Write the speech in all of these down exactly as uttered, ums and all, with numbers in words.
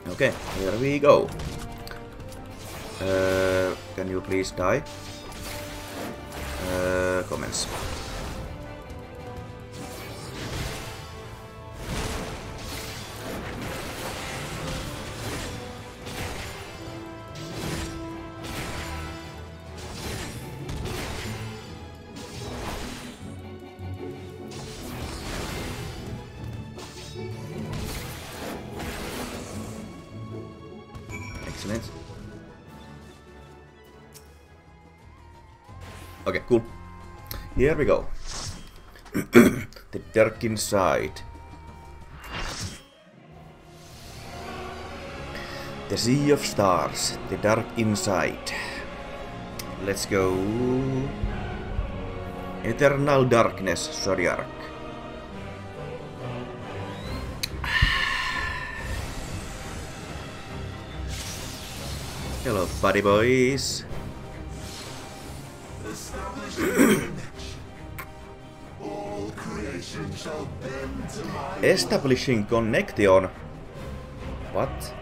Okay, here we go. Uh, can you please die? Uh, comments. Excellent. Okay, cool. Here we go. The dark inside. The sea of stars. The dark inside. Let's go. Eternal darkness, Zodiac. Hello, buddy boys. Establishing connection. What?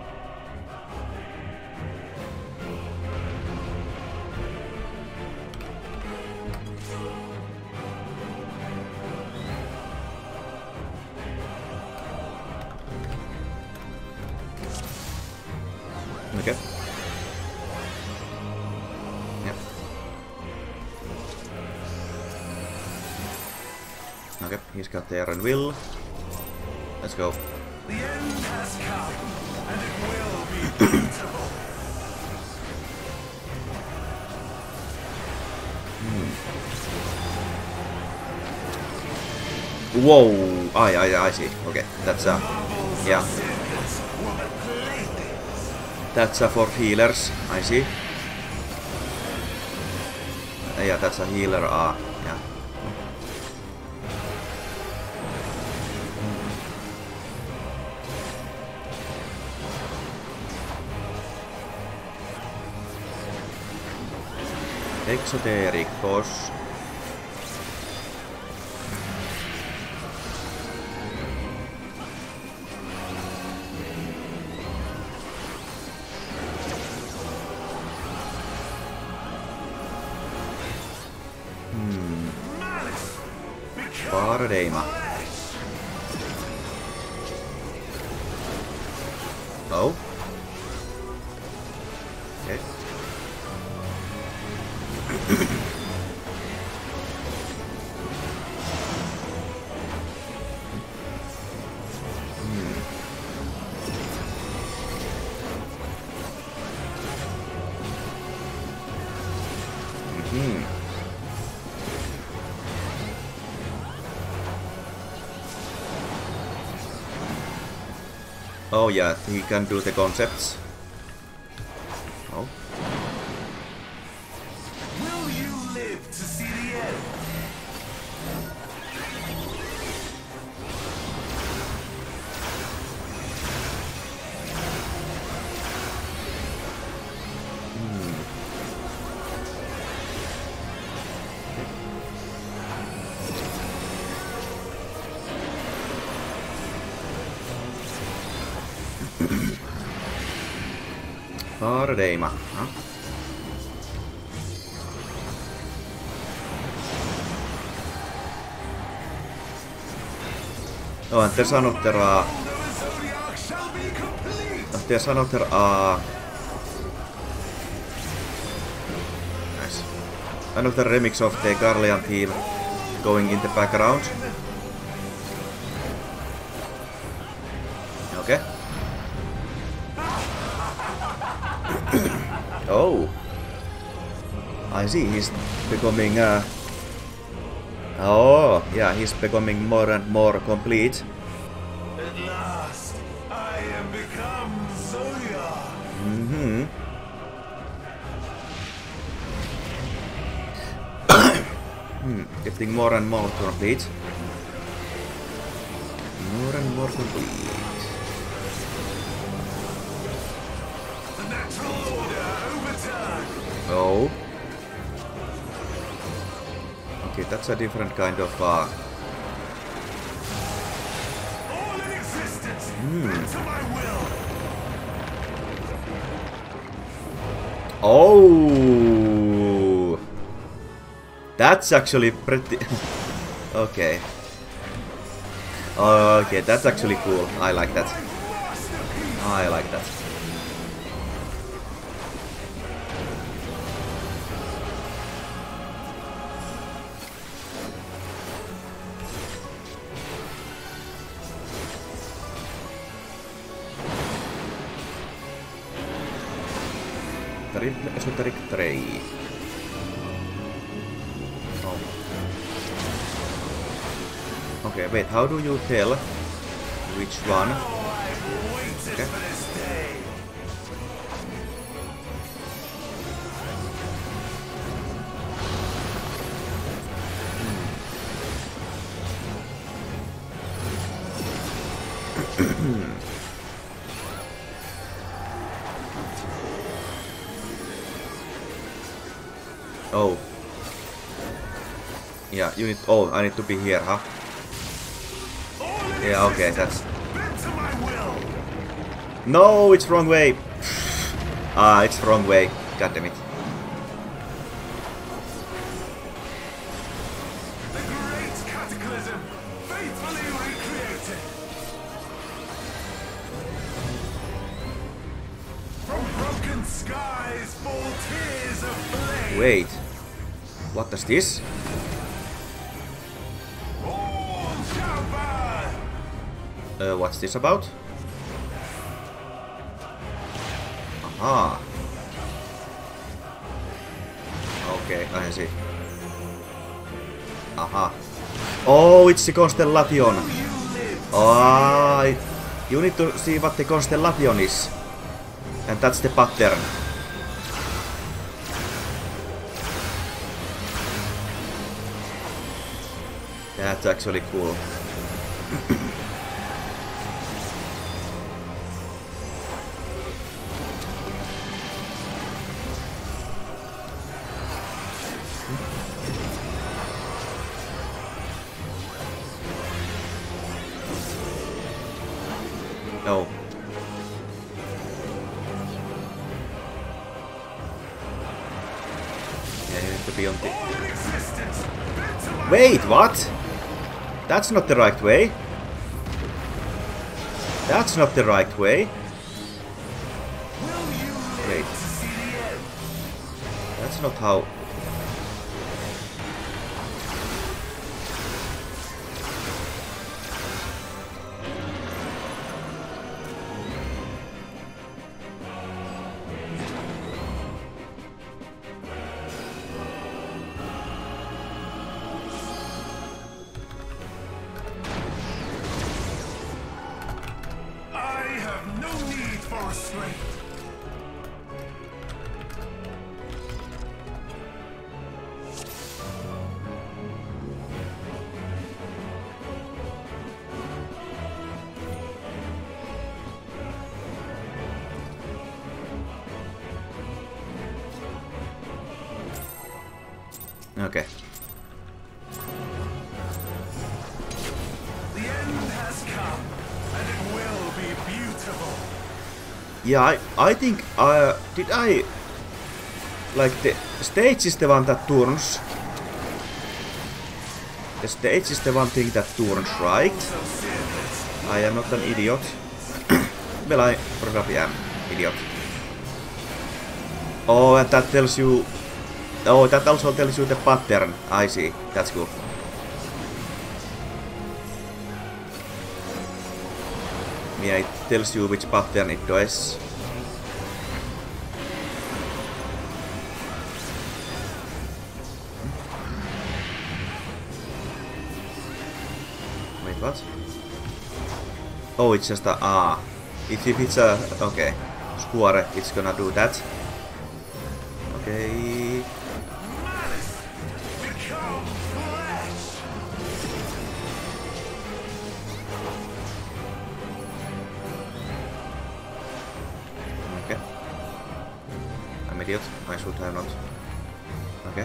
Okay. Yep. Okay, he's got the Iron Will. Let's go. The end has come, and it will be beautiful. Whoa! I, I, I see. Okay, that's a... Yeah. That's a for healers, I see. Uh, yeah, that's a healer, ah, uh, yeah. Exoteric boss. Paradigma. Oh. Okay. hmm. Mm-hmm. Oh yeah, he can do the concepts. Oh. Will you live to see the end? Paradigma. Huh? Oh, and there's another uh, there's another uh, nice. Another remix of the Garlean theme going in the background. Okay. Oh, I see. He's becoming. Uh... Oh, yeah. He's becoming more and more complete. At last, I am become Zoya. Mm-hmm. hmm. Getting more and more complete. More and more complete. Oh. Okay, that's a different kind of uh All in existence, hmm. to my will. Oh, that's actually pretty. Okay. Okay, that's actually cool. I like that. I like that. Triple esoteric tray. Oh. Okay, wait, how do you tell which one? Okay. Oh. Yeah, you need. Oh, I need to be here, huh? Yeah, okay, that's. No, it's wrong way. Ah, it's wrong way. God damn it. The great cataclysm, faithfully recreated. From broken skies fall tears of flame. Wait. What does this? All shall burn. Uh, what's this about? Aha. Okay, I see. Aha. Oh, it's the constellation. Oh, it, you need to see what the constellation is. And that's the pattern. That's actually cool. No. Yeah, you need to be on the... Wait, what? That's not the right way. That's not the right way. Wait. That's not how... Okay. The end has come, and it will be beautiful. Yeah, I, I think uh, did I like the stage is the one that turns. The stage is the one thing that turns, right? I am not an idiot. Well, I probably am idiot. Oh, and that tells you. Oh, that also tells you the pattern. I see. That's cool. Yeah, it tells you which pattern it does. Wait, what? Oh, it's just a ah. If, if it's a okay, square, it's gonna do that. Okay. Okay. I'm idiot. I should have not. Okay.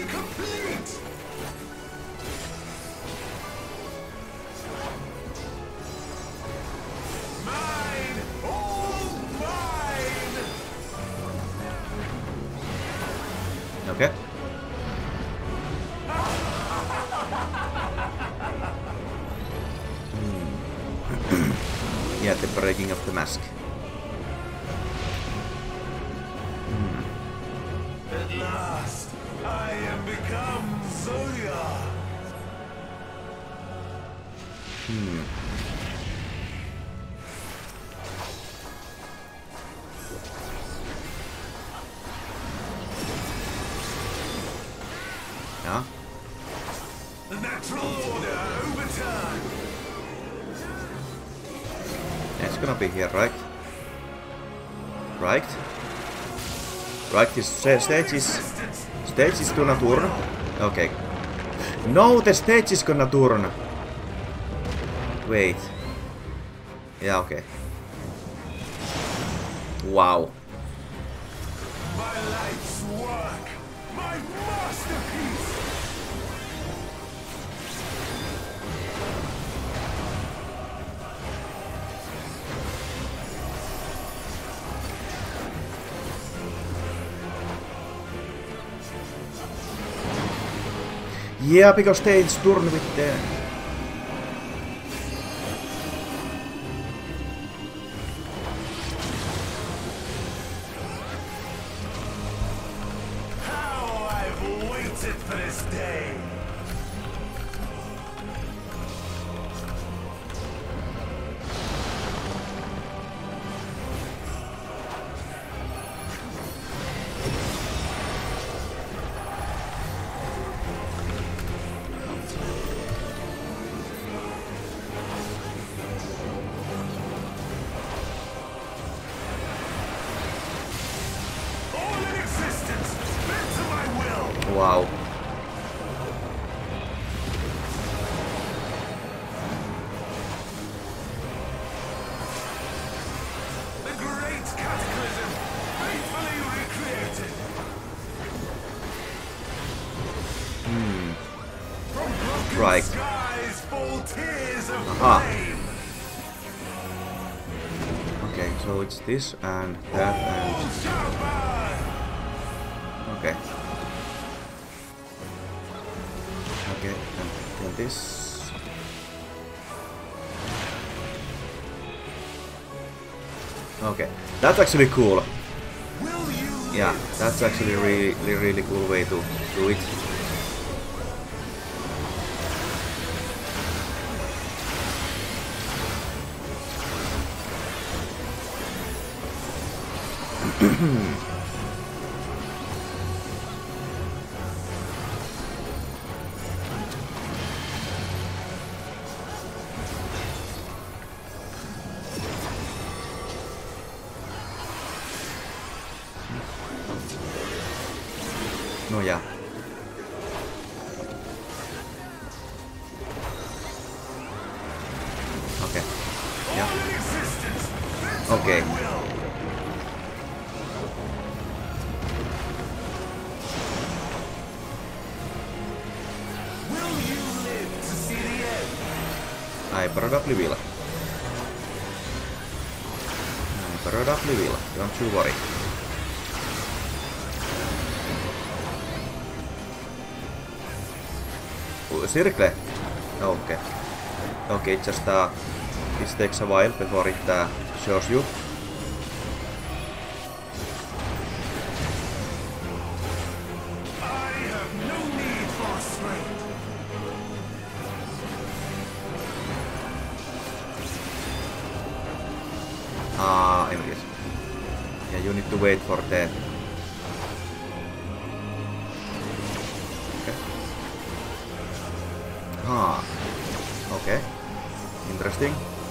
complete. Mine, all mine. Okay. Yeah, the breaking of the mask. At last, I am become Zoya. Hmm. Yeah. The natural order overturned. It's gonna be here, right? Right? Right, this stage is... Stage is gonna turn. Okay. No, the stage is gonna turn. Wait. Yeah, okay. Wow. My life's work. My masterpiece. Yeah, because stage turn with the... How I've waited for this day. All in existence, bent to my will. Wow. The great cataclysm, faithfully recreated. From broken Right. skies fall tears of Aha. flame. Okay, so it's this and that and... All shall burn. Okay. Okay, and then this... Okay, that's actually cool. Will you Yeah, live that's to actually a see the really, really cool way to do it. No, yeah. Okay. Yeah. all in existence, bent to Okay. my will. Will you live to see the end? I probably will. I probably will. Don't you worry. Ooh, circle. Okay. Okay, just uh, this takes a while before it uh, shows you. I have no need for restraint. Ah, I guess. Yeah, you need to wait for the... Okay. Ah. Okay. Interesting.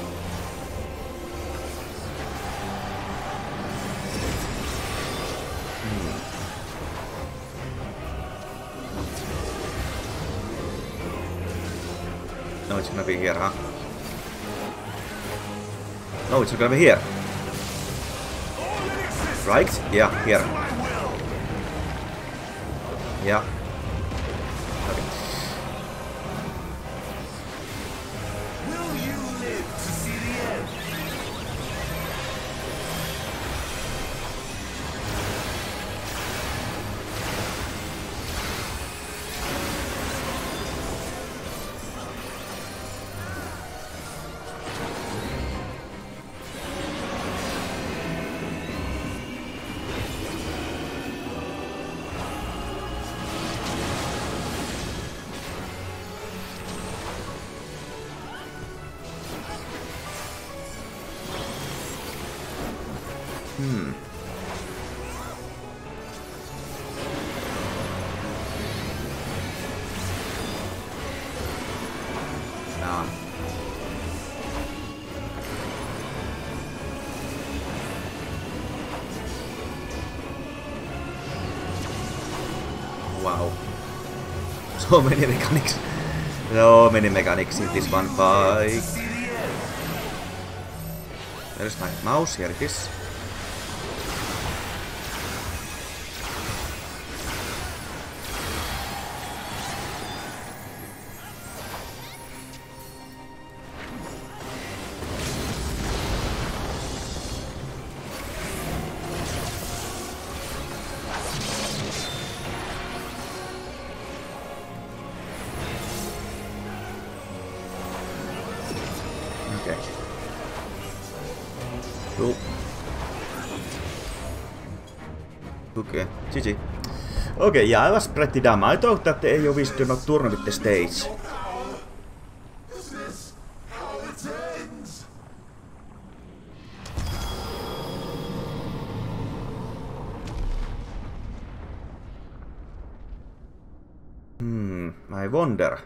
Hmm. No, it's gonna be here, huh? No, it's gonna be here. All in existence, Right? Yeah, here. my will. Yeah. Hmm. Nah. Wow. So many mechanics. So many mechanics in this one fight. There's my mouse, here it is. Okay. Cool. Okay, G G. Okay, yeah, I was pretty dumb. I thought that the A O Vs do not turn with the stage. Is this how it ends? Hmm, I wonder.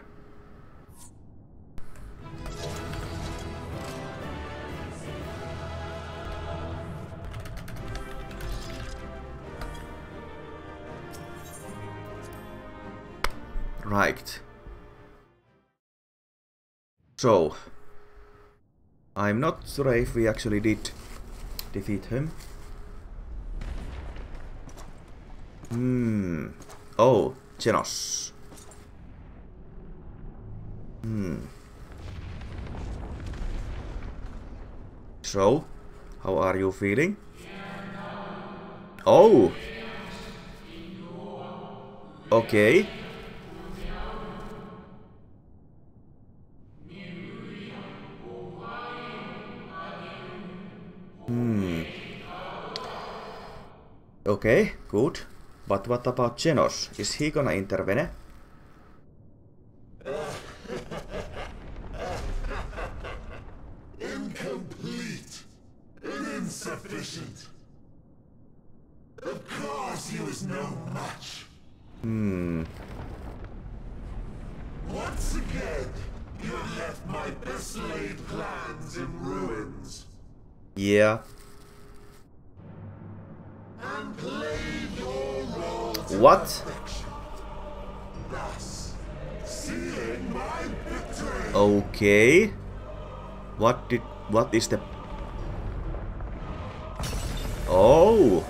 Right. So, I'm not sure if we actually did defeat him. Hmm. Oh, Genos. Hmm. So, how are you feeling? Oh! Okay. Hmm. Okay, good. But what about Genos? Is he gonna intervene? Incomplete and insufficient. Of course he was no match. Hmm. Once again, you have left my best laid plans in ruins. Yeah. And played your role to What? perfection. Thus, sealing my victory. Okay. What did... What is the... Oh!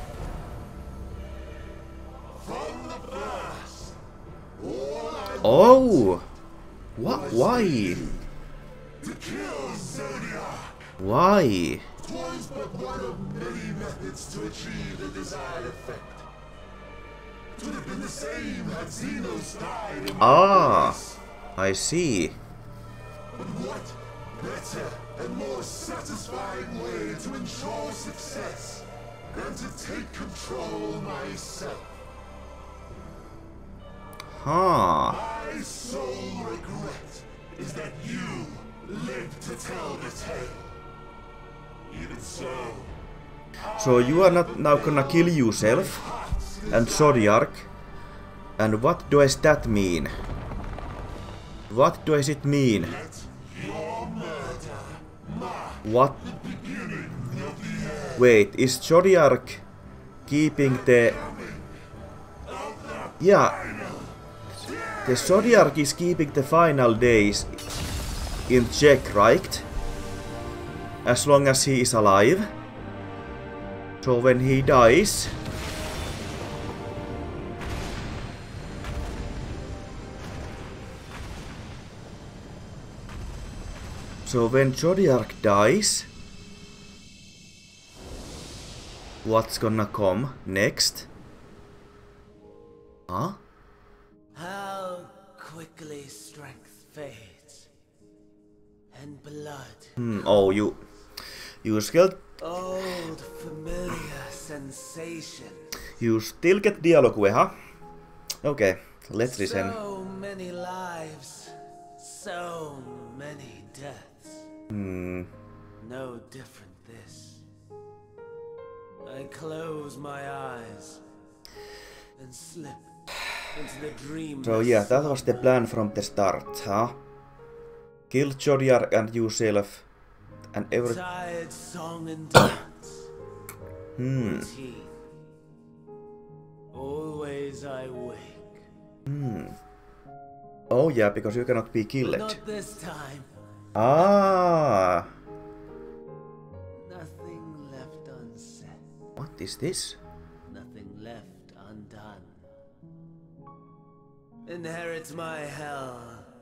From the first, all I Oh! What? Why? to kill Zodiac. Why? Twas but one of many methods to achieve the desired effect. It would have been the same had Xenos died in my Ah! place. I see. But what better and more satisfying way to ensure success than to take control myself? Huh. My sole regret is that you lived to tell the tale. Even so, So you are not now gonna kill yourself and Zodiac. And what does that mean? What does it mean? let your murder mark What? the beginning of the end. Wait, is Zodiac keeping the... Yeah. The Zodiac is keeping the final days in check, right? As long as he is alive. So when he dies... So when Zodiac dies... What's gonna come next? Huh? How quickly strength fades, and blood, Hmm, oh, you... You still... old familiar sensation. You still get dialogue, huh? Okay, let's listen. So many lives, so many deaths. Hmm... No different this. I close my eyes and slip into the dream. So yeah, that was the plan from the start, huh? Kill Zodiac and yourself and every... Tired song and dance. Hmm. Routine. Always I wake. Hmm. Oh yeah, because you cannot be But killed. not this time. Ah. Nothing left unsaid. What is this? Nothing left undone. Inherit my hell.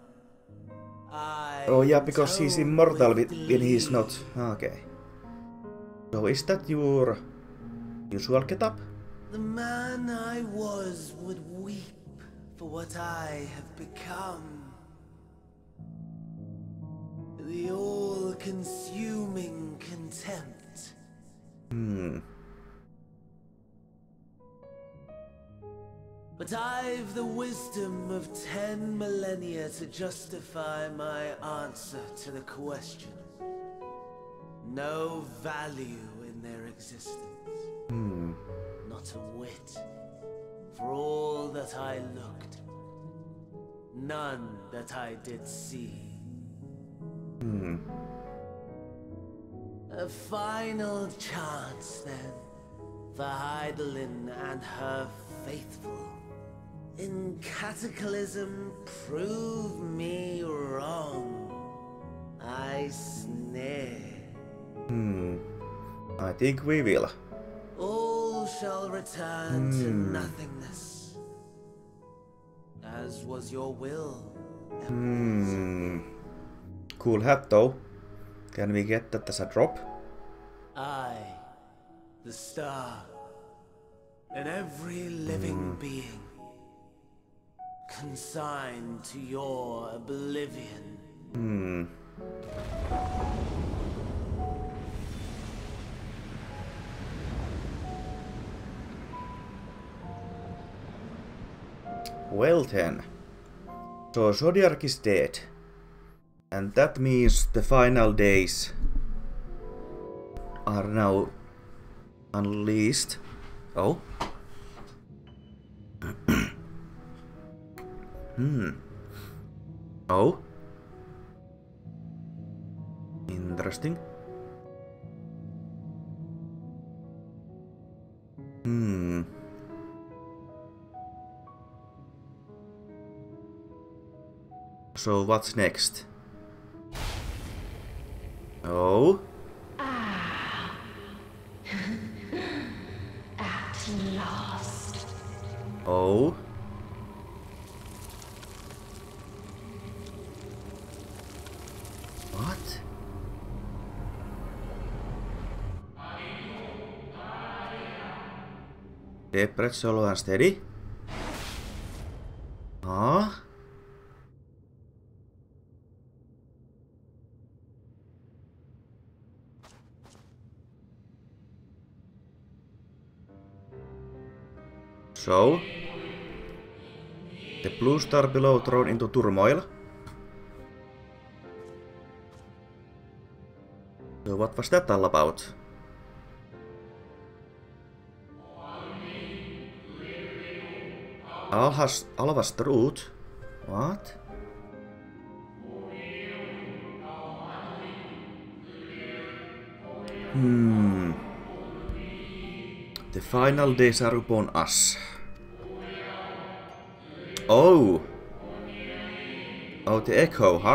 I Oh yeah, because he's tone immortal with with, when he's glee. not. Okay. So is that your usual getup? The man I was would weep for what I have become. The all-consuming contempt. Hmm. But I've the wisdom of ten millennia to justify my answer to the question. No value in their existence. Hmm. Not a whit. For all that I looked. None that I did see. Hmm. A final chance, then, for Heidelin and her faithful. In Cataclysm, prove me wrong. I sneer. Hmm. I think we will. All shall return to Hmm. nothingness. As was your will. Hmm. Cool hat though. Can we get that as a drop? I, the star, and every living being, consigned to your oblivion. Hmm. Well then. So Zodiac is dead. And that means the final days are now unleashed. Oh. Hmm. Oh. Interesting. Hmm. So what's next? Oh. At last. Oh. What? Separate, solo and steady? Huh? So, the blue star below thrown into turmoil. So what was that all about? Alhas, Alva's truth? What? Hmm. The final days are upon us. Oh! Oh, the echo, huh?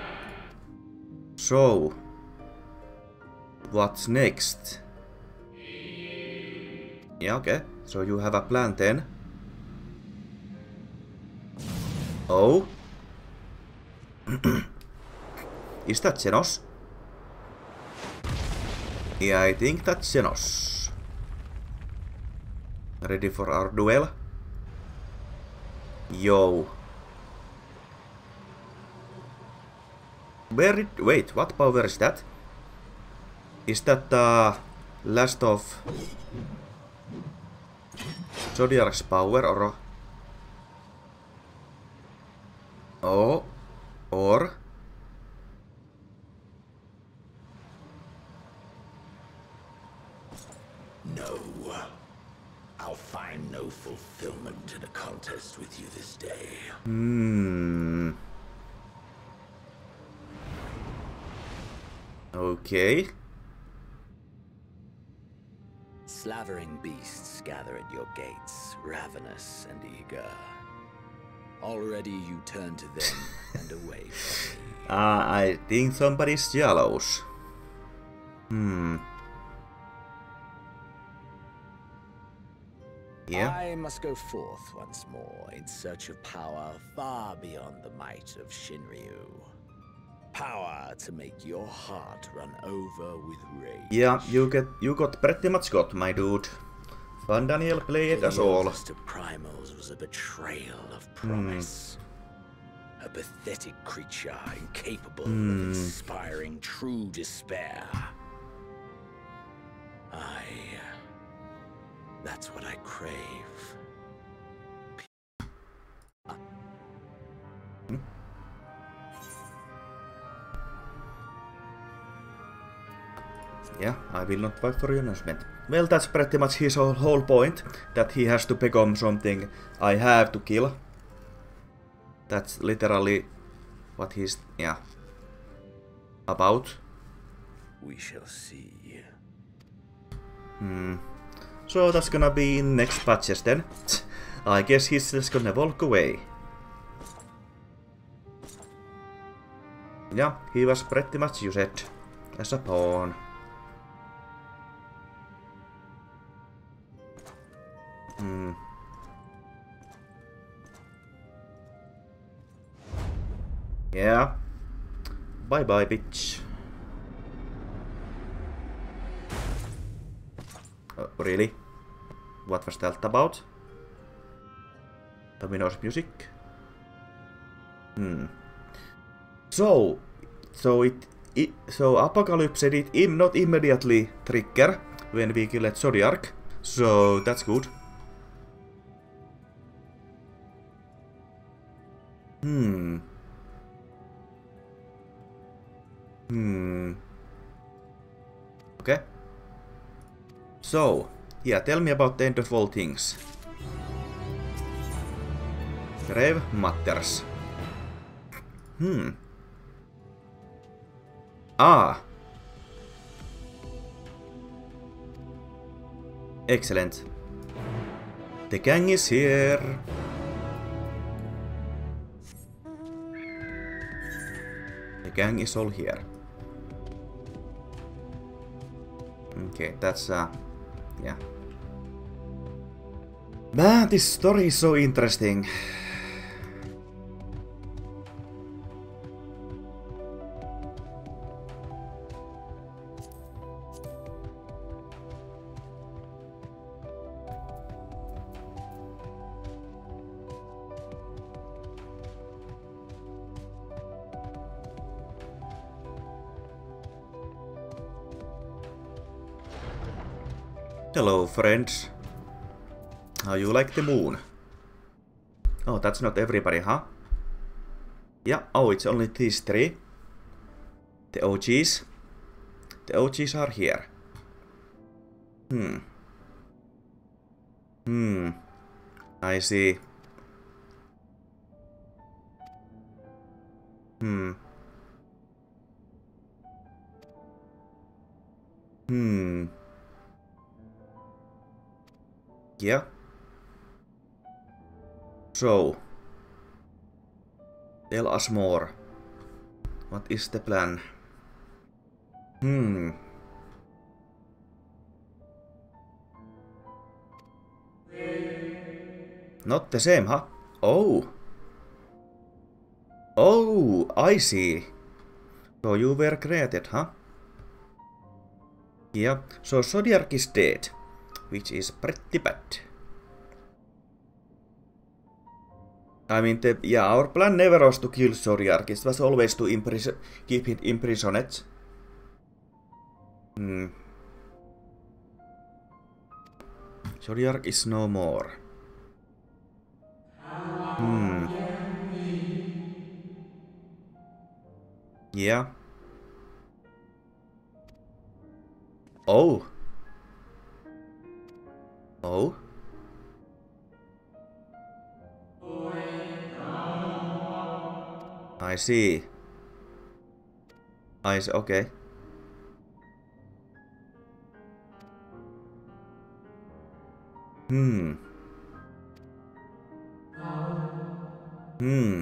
So... what's next? Yeah, okay. So you have a plan then? Oh? Is that Xenos? Yeah, I think that's Xenos. Ready for our duel? Yo. Where it, wait, what power is that? Is that the last of Zodiac's power or... Oh, or... No. element in a contest with you this day. Hmm. Okay. Slavering beasts gather at your gates, ravenous and eager. Already you turn to them and away from me. Uh, I think somebody's jealous. Hmm. Yeah. I must go forth once more in search of power far beyond the might of Shinryu. Power to make your heart run over with rage. Yeah, you get you got pretty much got, my dude. Fun Daniel played us all. The primals was a betrayal of promise. Mm. A pathetic creature incapable mm. of inspiring true despair. I... That's what I crave. Hmm? Yeah, I will not fight for your announcement. Well, that's pretty much his whole, whole point, that he has to become something I have to kill. That's literally what he's, yeah, about. We shall see. Hmm. So that's gonna be in next patches then. I guess he's just gonna walk away. Yeah, he was pretty much used as a pawn. Hmm. Yeah. Bye bye, bitch. Uh, really? What was that about? Domino's music? Hmm. So, so it, it so Apocalypse said it im not immediately trigger when we killed Zodiark. So that's good. Hmm. Hmm. Okay. So, yeah, tell me about the end of all things. Grave matters. Hmm. Ah. Excellent. The gang is here. The gang is all here. Okay, that's uh yeah. Man, this story is so interesting. Hello, friends. How you like the moon? Oh, that's not everybody, huh? Yeah, oh, it's only these three. The O Gs. The O Gs are here. Hmm. Hmm. I see. Hmm. Hmm. Yeah. So, tell us more. What is the plan? Hmm. Not the same, huh? Oh. Oh, I see. So you were created, huh? Yeah, so Zodiark is dead, which is pretty bad. I mean, the, yeah, our plan never was to kill Zodiark, it was always to imprison, keep him imprisoned. Hmm. Zodiark is no more. Hmm. Yeah. Oh. Oh. I see. I see, okay. Hmm. Hmm.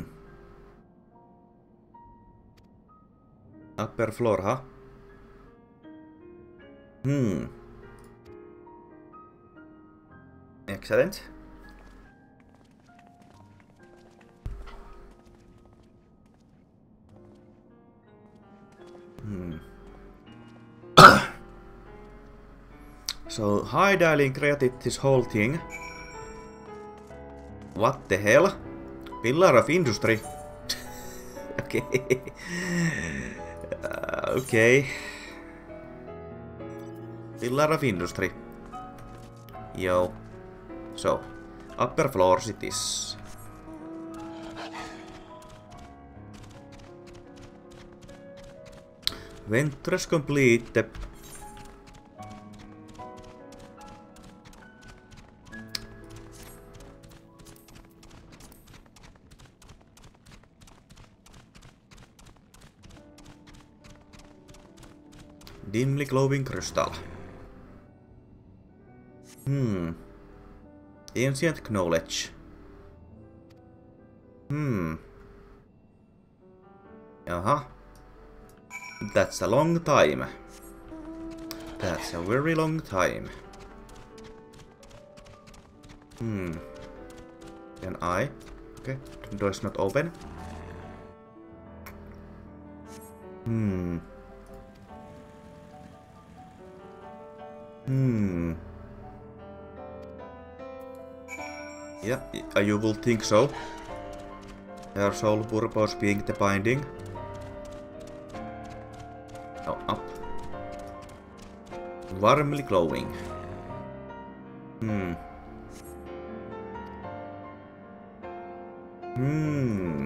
Upper floor, huh? Hmm. Excellent. Hmm. So, Hydaelyn created this whole thing. What the hell? Pillar of Industry. Okay. Uh, okay. Pillar of Industry. Yo. So, upper floors it is. Ventress complete. Dimly glowing crystal. Hmm. Ancient knowledge. Hmm. Uh-huh. That's a long time. That's a very long time. Hmm. Can I? Okay. The door is not open. Hmm. Hmm. Yeah, you will think so. Their sole purpose being the binding. Oh, up. Warmly glowing. Hmm. Hmm.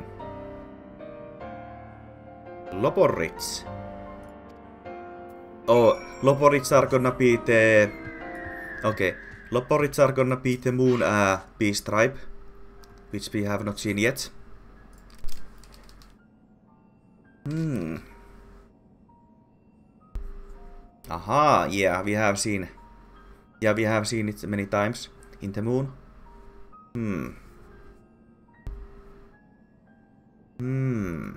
Loporrits. Oh, Loporrits are gonna be the... Okay. Loporrits are gonna be the moon uh, beast tribe, which we have not seen yet. Hmm. Aha, yeah, we have seen... Yeah, we have seen it many times in the moon. Hmm. Hmm.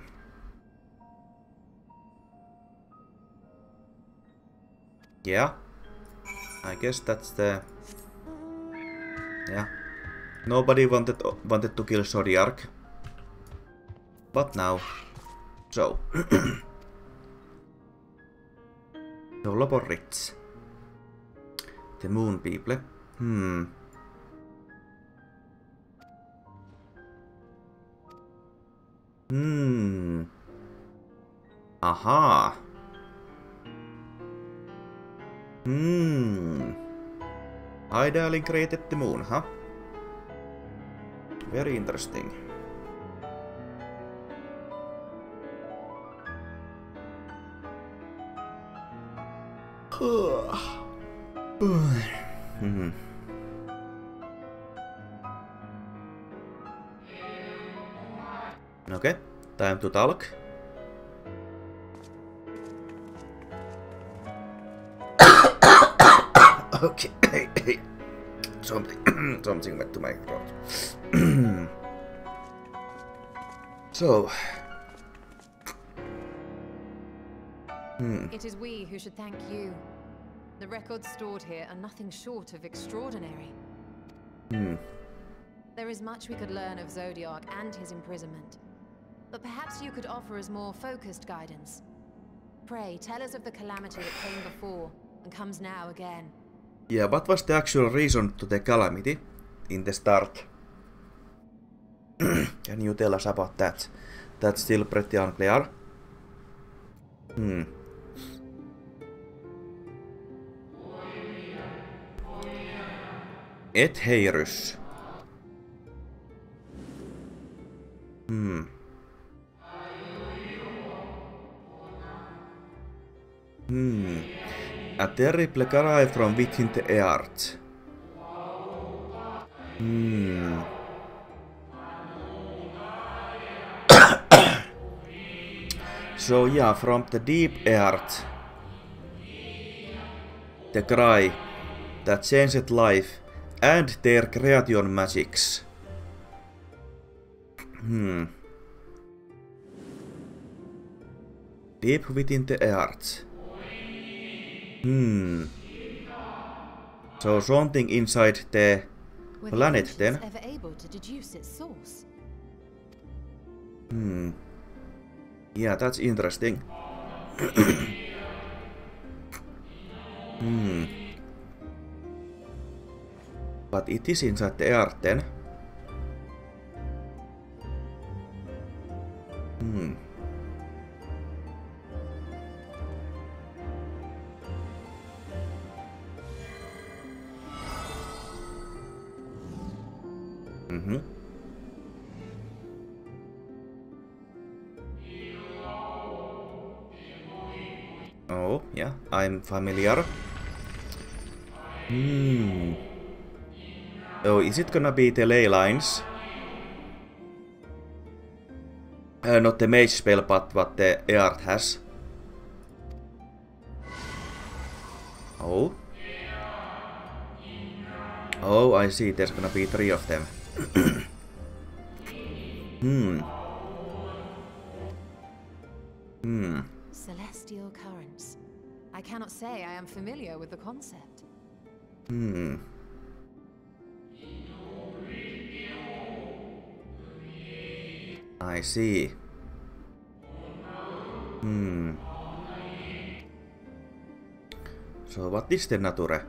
Yeah. I guess that's the... Yeah. Nobody wanted wanted to kill Zodiark. But now. So. So Loporrits. The moon people. Hmm. Hmm. Aha. Hmm. Hydaelyn created the moon, huh? Very interesting. Hmm. Okay, time to talk. Okay, something, something went to my throat. So, hmm. It is we who should thank you. The records stored here are nothing short of extraordinary. Hmm. There is much we could learn of Zodiark and his imprisonment, but perhaps you could offer us more focused guidance. Pray, tell us of the calamity that came before and comes now again. Yeah, what was the actual reason to the calamity in the start? Can you tell us about that? That's still pretty unclear. Hmm. Etheirys. Hmm. Hmm. A terrible cry from within the earth. Hmm. So yeah, from the deep earth, the cry that changed life and their creation magics. Hmm. Deep within the earth. Hmm. So something inside the Were planet the then. ancients ever able to deduce its source? Hmm. Yeah, that's interesting. Hmm. But it is inside the earth then. Hmm. Mm-hmm. Oh, yeah, I'm familiar. Hmm. Oh, is it gonna be the ley lines? Uh, not the mage spell, but what the earth has. Oh. Oh, I see. There's gonna be three of them. Hmm. Hmm. Celestial currents. I cannot say I am familiar with the concept. Hmm. I see. Hmm. So what is the nature?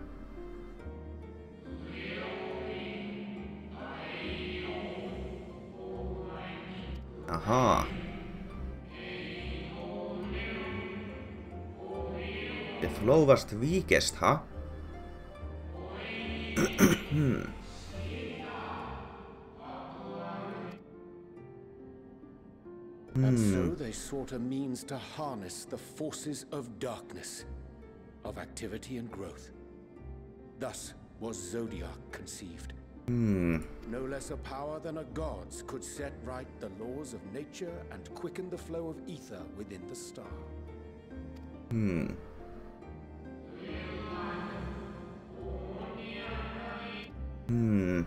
Aha. The flow was the weakest, huh? Hmm. And so they sought a means to harness the forces of darkness, of activity and growth. Thus was Zodiac conceived. Hmm. No less a power than a god's could set right the laws of nature and quicken the flow of ether within the star. Hmm. Hmm.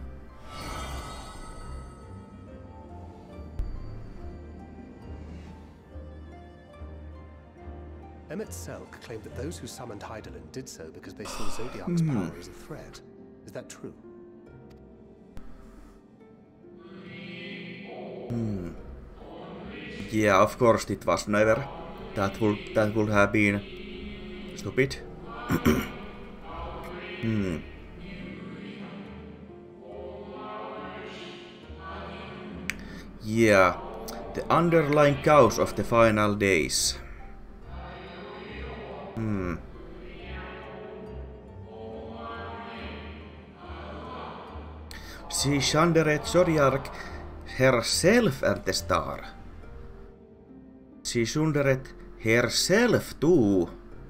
Emmett Selk claimed that those who summoned Hydaelyn did so because they saw Zodiac's power as a threat. Is that true? Hmm. Yeah, of course it was never. That would that would have been stupid. Hmm. Yeah, the underlying cause of the final days. Hmm. She shandered Zodiac herself at the star. She shandered herself too.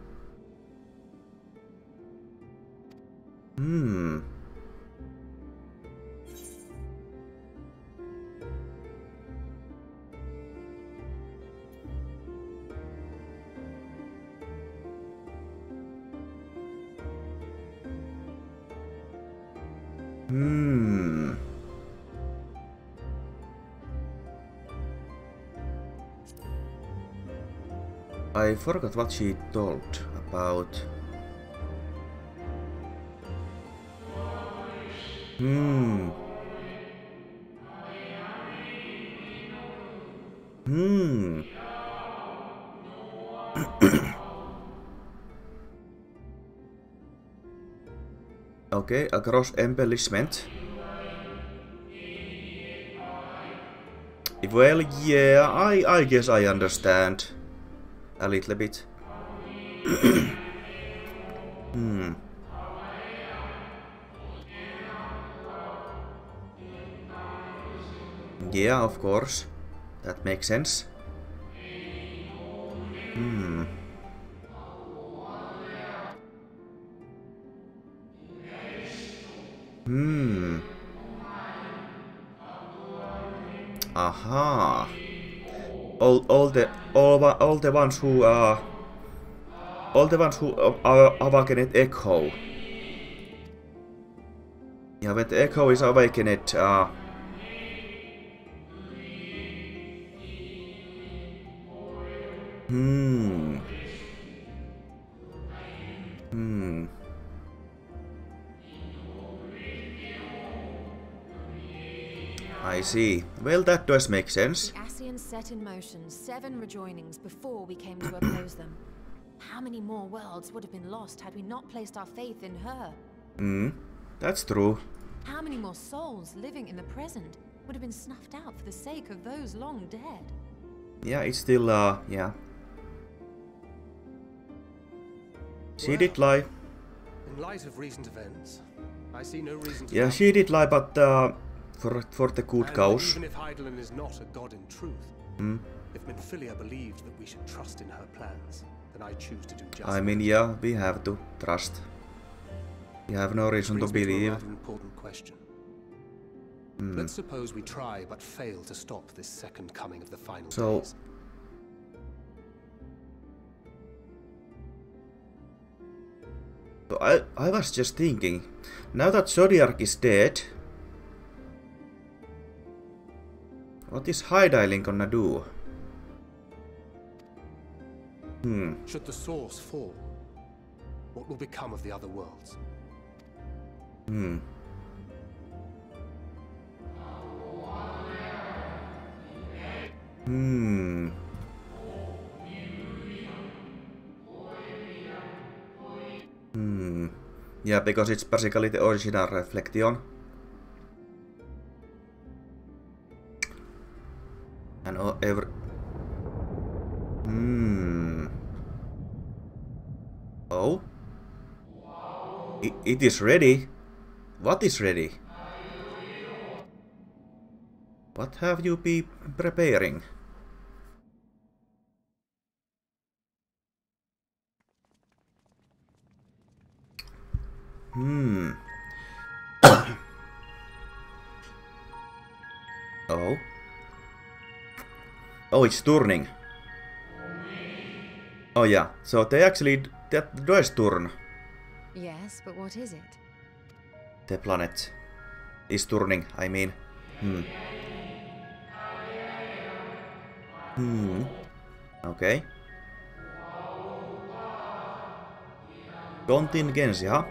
Hmm. Hmm. I forgot what she told about. Hmm. Hmm. Okay, a gross embellishment. Well, yeah, I I guess I understand a little bit. Hmm. Yeah, of course. That makes sense. Hmm. Hmm. Aha. all all the all all the ones who are all the ones who are awakened Echo. Yeah, when the Echo is awakened, uh, hmm, hmm. I see. Well, that does make sense. The Ascians set in motion seven rejoinings before we came to oppose them. How many more worlds would have been lost had we not placed our faith in her? Hmm, that's true. How many more souls living in the present would have been snuffed out for the sake of those long dead? Yeah, it's still, uh, yeah. She Well, did lie. In light of recent events, I see no reason to Yeah, doubt she did lie, but uh, for for the good And cause. even if Hydaelyn is not a god in truth, Hmm. if Minfilia believed that we should trust in her plans, then I choose to do just I mean, yeah, we have to trust. We have no reason to Brings me to a believe. rather important question. Hmm. Let's suppose we try but fail to stop this second coming of the final So- days. So I, I was just thinking, now that Zodiark is dead, what is Hydaelyn gonna do? Hmm. Should the source fall, what will become of the other worlds? Hmm. Hmm. Hmm. Yeah, because it's basically the original Reflection. And all, every... Hmm. Oh? I, it is ready? What is ready? What have you been preparing? Hmm. Oh. Oh, it's turning. Oh yeah, so they actually... that does turn. Yes, but what is it? The planet is turning, I mean. Hmm. Hmm. Okay. Contingency, huh?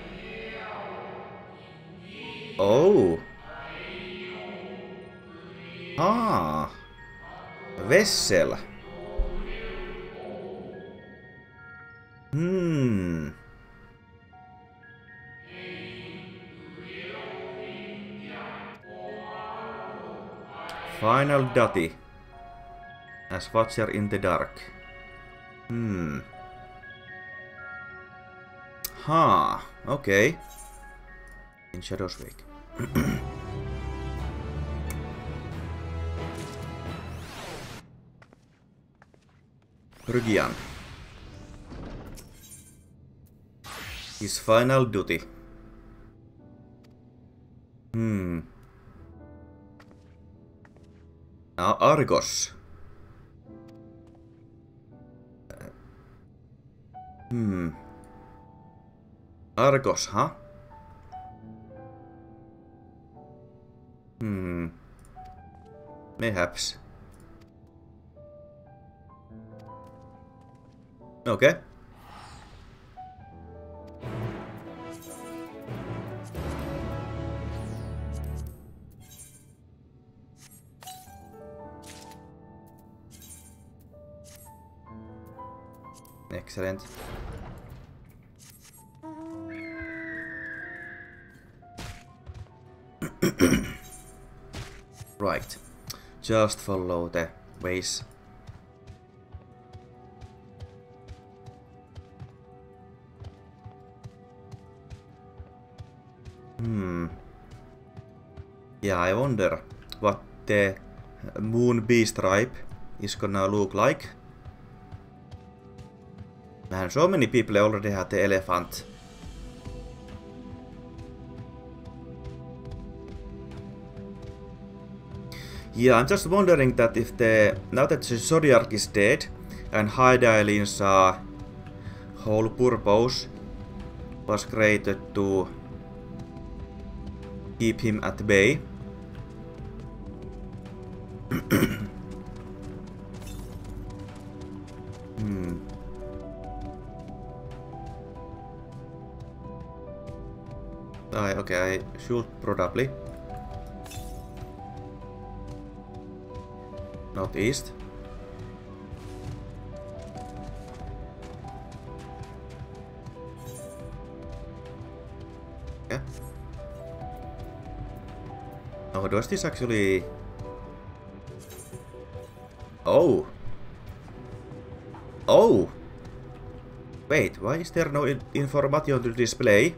Oh. Ah. Vessel. Hmm. Final Duty. As Watcher in the Dark. Hmm. Huh. Okay. In Shadow's Wake. Rygian. His final duty. Hmm. Now Argos. Hmm. Argos, huh? Hmm. Mayhaps. Okay. Excellent. Right. Just follow the ways. Hmm. Yeah, I wonder what the moon beast tribe is gonna look like. Man, so many people already have the elephant. Yeah, I'm just wondering that if the now that the Zodiac is dead and Hydaelyn's uh, whole purpose was created to keep him at bay. hmm. I, okay, I should probably. Northeast. Okay. Oh, does this actually... Oh! Oh! Wait, why is there no in information to display?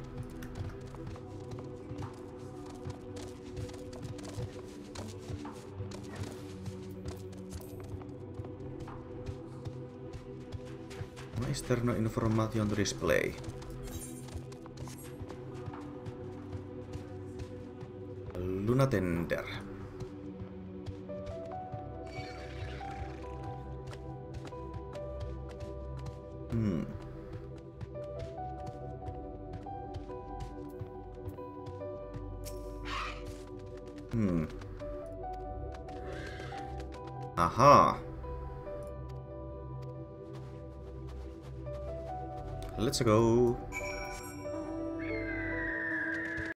Why is there no information to display? Luna Tender. Hmm. Hmm. Aha. Let's go.